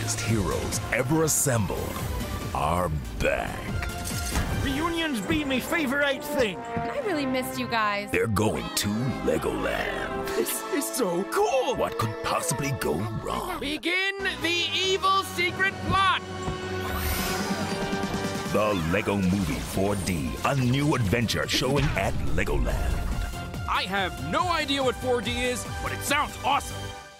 greatest heroes ever assembled are back. Reunions be my favorite thing. I really missed you guys. They're going to Legoland. This is so cool. What could possibly go wrong? Begin the evil secret plot! The Lego Movie 4D, a new adventure showing at Legoland. I have no idea what 4D is, but it sounds awesome.